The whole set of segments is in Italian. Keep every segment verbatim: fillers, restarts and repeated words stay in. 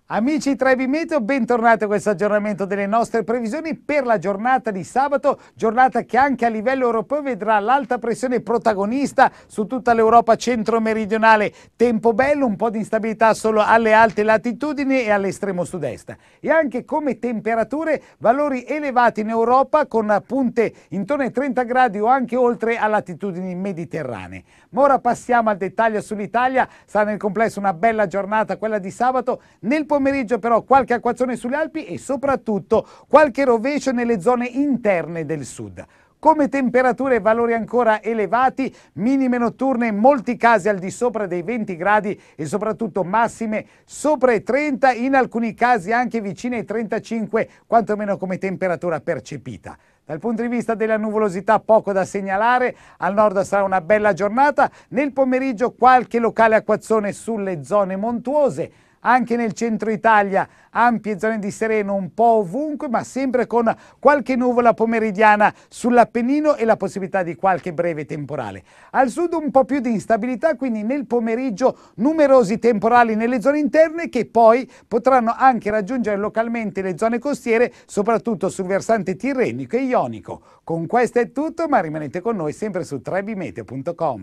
Amici Trebi Meteo, bentornati a questo aggiornamento delle nostre previsioni per la giornata di sabato, giornata che anche a livello europeo vedrà l'alta pressione protagonista su tutta l'Europa centro-meridionale. Tempo bello, un po' di instabilità solo alle alte latitudini e all'estremo sud-est. E anche come temperature, valori elevati in Europa con punte intorno ai trenta gradi o anche oltre a latitudini mediterranee. Ma ora passiamo al dettaglio sull'Italia, sarà nel complesso una bella giornata quella di sabato. Nel pomeriggio però qualche acquazzone sulle Alpi e soprattutto qualche rovescio nelle zone interne del sud. Come temperature e valori ancora elevati, minime notturne in molti casi al di sopra dei venti gradi e soprattutto massime sopra i trenta, in alcuni casi anche vicine ai trentacinque, quantomeno come temperatura percepita. Dal punto di vista della nuvolosità poco da segnalare, al nord sarà una bella giornata, nel pomeriggio qualche locale acquazzone sulle zone montuose. Anche nel centro Italia ampie zone di sereno un po' ovunque, ma sempre con qualche nuvola pomeridiana sull'Appennino e la possibilità di qualche breve temporale. Al sud un po' più di instabilità, quindi nel pomeriggio numerosi temporali nelle zone interne che poi potranno anche raggiungere localmente le zone costiere, soprattutto sul versante tirrenico e ionico. Con questo è tutto, ma rimanete con noi sempre su trebi meteo punto com.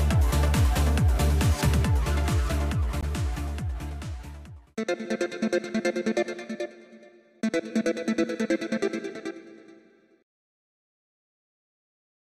Thank you.